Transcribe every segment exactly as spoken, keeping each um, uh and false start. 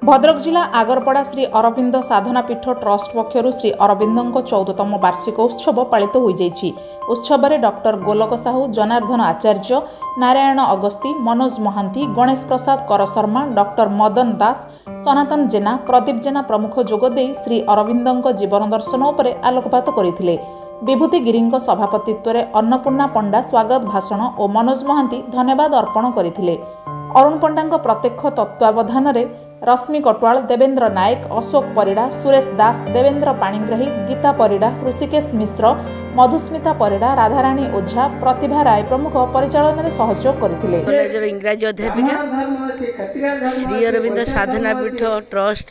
भद्रक जिला आगरपड़ा श्री अरविंद साधना पीठ ट्रस्ट पक्षर श्री अरविंदों चौदहतम वार्षिक उत्सव पालित हो जाइछि। उत्सव में डॉक्टर गोलक साहू, जनार्दन आचार्य, नारायण अगस्ती, मनोज महांती, गणेश प्रसाद करशर्मा, डॉक्टर मदन दास, सनातन जेना, प्रदीप जेना प्रमुख जोगदे श्री अरविंदों जीवन दर्शन उपर आलोकपात करथिले। विभूति गिरी सभापतित्व में अन्नपूर्णा पंडा स्वागत भाषण और मनोज महांती धन्यवाद अर्पण करथिले। अरुण पंडा प्रत्यक्ष तत्वावधान में रश्मि कटवाल, देवेंद्र नायक, अशोक परिड़ा, सुरेश दास, देवेंद्र पाणिग्राही, गीता परिड़ा, ऋषिकेश मिश्र, मधुस्मिता परिड़ा, राधाराणी ओझा, प्रतिभा राय प्रमुख परिचालन में सहयोग करथिले। कॉलेजर इंग्राजी अध्यापिका श्री अरविंद साधना पीठ ट्रस्ट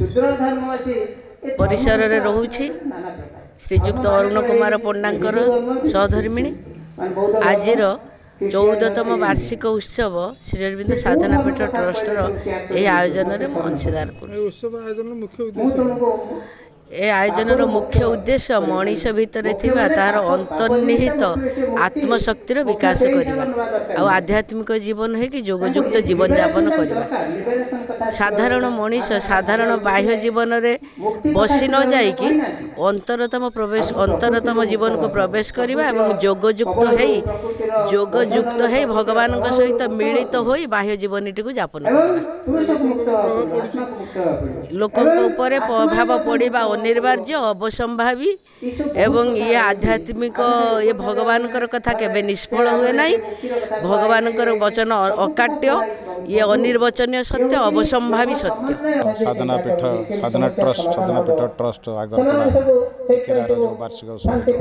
परिसर रे रहुछि श्रीजुक्त अरुण कुमार पंडांकर सहधर्मिणी। आजिर चौदहतम वार्षिक उत्सव श्री अरविंद साधना पीठ ट्रस्ट यह आयोजन में अंशीदार ए आयोजन मुख्य उद्देश्य मनीष भितर तार अंतर्निहित आत्मशक्तिर विकास करने आध्यात्मिक जीवन है कि जोगयुक्त जीवन यापन करने। साधारण मनीष साधारण बाह्य जीवन रे बसी न जाइकी अंतरतम प्रवेश अंतरतम जीवन को प्रवेश करने और जोगयुक्त है जोगयुक्त है भगवान सहित मिलित हो बाह्य जीवन टी यापन लोक प्रभाव पड़ा अनिवार्य अवसंभावी एवं ये आध्यात्मिक ये भगवान कथा केबे निष्फल हुए नहीं। भगवान वचन अकाट्य ये अनिर्वचनीय सत्य अवसंभावी सत्य। साधना पीठ साधना ट्रस्ट साधना पीठ ट्रस्ट आगरपड़ा जो वार्षिक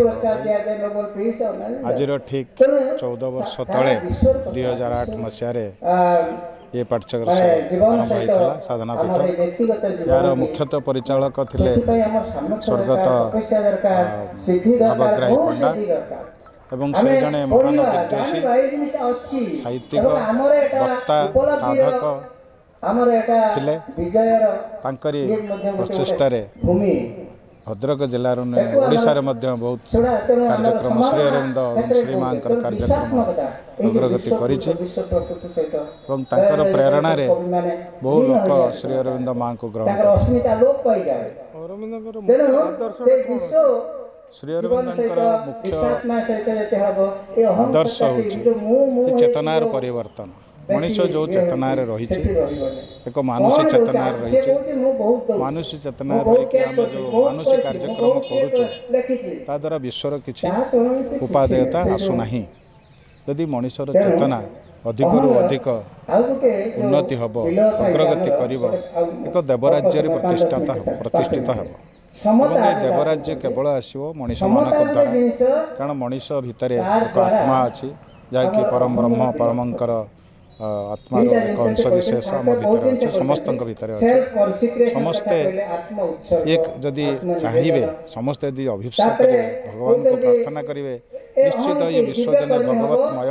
आज ठीक चौदह वर्ष तले दुई हजार आठ मसीह ये पाठ्यक्रम आरंभ होता साधना पीठ। यार मुख्यतः परिचालक थिले स्वर्गत भावग्राही पंडा एवं से जड़े महान विद्वासी साहित्यिक वक्ता साधक थिले। तांकरी प्रचेष्टार भद्रक जिलार ओडिशा रे मध्य बहुत कार्यक्रम श्री अरविंद श्री मां कार्यक्रम अग्रगति करिछि एवं तांकर प्रेरणा रे बहु लोक श्री अरविंद मां को ग्रहण श्री अरविंदर मुख्य आदर्श होछि चेतनार परिवर्तन। मनुष्य जो चेतनार रही एक मानुषी चेतनार रही मानुषी चेतनार रही आम जो मानुषी कार्यक्रम करुँ द्वारा विश्वर किसी उपादेयता आसुना। यदि मनुष्यर चेतना अधिक रु अधिक उन्नति हम अग्रगति कर एक देवराज्य प्रतिष्ठा प्रतिष्ठित हो देवराज्य केवल आसो मनीष मान द्वारा कारण मनीष भितर एक आत्मा अच्छी जहाँकि परम ब्रह्म परमंकर आत्मार एक अंश विशेष आम भीतर अच्छे समस्त भीतर अच्छे समस्ते एक जदि चाहिए समस्ते यदि अभिप्सा करेंगे भगवान को प्रार्थना करेंगे निश्चित ये विश्वजन भगवतमय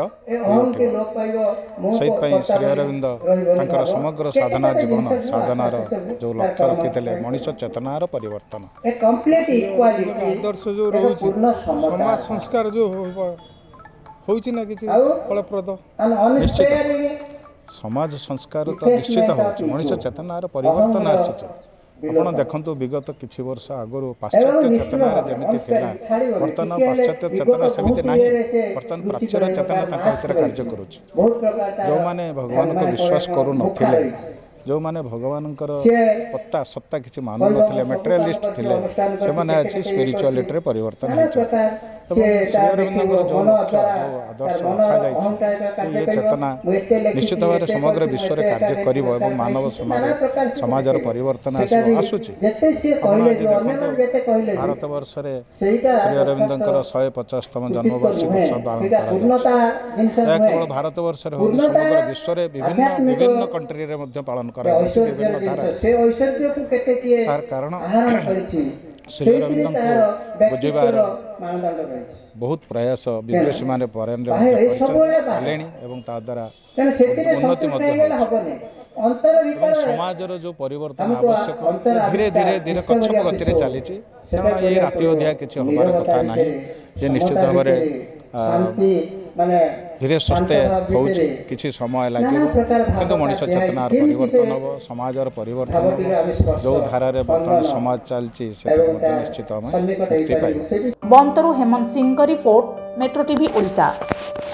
से श्री अरविंद तांकर समग्र साधना जीवन साधनार जो लक्ष्य रखी मनीष चेतनार परिवर्तन आदर्श जो रही समाज संस्कार जो होइछि ना किछि फलप्रद निश्चित समाज संस्कार तो निश्चित होछि मनीष चेतनार परिवर्तन आसीছে। आपण देखंतु विगत किछि वर्ष आगरु पाश्चात्य चेतनार जेमिति थिला वर्तमान पाश्चात्य चेतना सेमिति नाही वर्तमान प्राच्यर चेतना तांका भितर कार्य करूछि। जो माने भगवान को विश्वास करू नथिले जो माने भगवान पत्ता सत्ता किसी मानु नथिले मेटेरियलिस्ट थिले से माने अछि स्पिरिचुअलिटी रे परिवर्तन होइछ। श्री अरविंद जो मुख्य आदर्श रखा जाए ये चेतना निश्चित भाव समग्र विश्व में कार्य करिवो एवं मानव समाज समाजर परिवर्तन आसूची। भारत वर्ष रे श्री अरविंदर शहे पचासतम जन्मवार्षिक उत्सव पालन करा केवल भारत वर्ष रे हो समग्र विश्व में विभिन्न विभिन्न कंट्री रे मध्य पालन करा विभिन्न धारा तार कारण श्री अरविंद को बुझार बहुत प्रयास विदेशी माने फरेन द्वारा उन्नति समाजर जो परिवर्तन आवश्यक धीरे धीरे धीरे कच्छप गति चली ये राति अधिया किसी हमार कथा ना ये निश्चित भाव धीरे सुस्थे होउछि किछि समय लागिब किंतु मनुष्य चेतनार परिवर्तन हम समाजर परिवर्तन हम जो धारा रे वर्तमान समाज चलछि से निश्चित हम मुक्ति पाइब। बंतरु हेमंत सिंह का रिपोर्ट, मेट्रो टीवी ओडिशा।